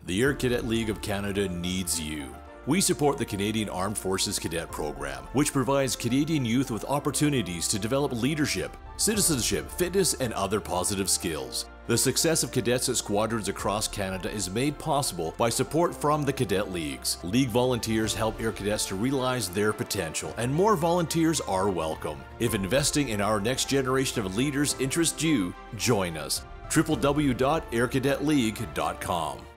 The Air Cadet League of Canada needs you. We support the Canadian Armed Forces Cadet Program, which provides Canadian youth with opportunities to develop leadership, citizenship, fitness, and other positive skills. The success of cadets at squadrons across Canada is made possible by support from the Cadet Leagues. League volunteers help Air Cadets to realize their potential, and more volunteers are welcome. If investing in our next generation of leaders interests you, join us. www.aircadetleague.com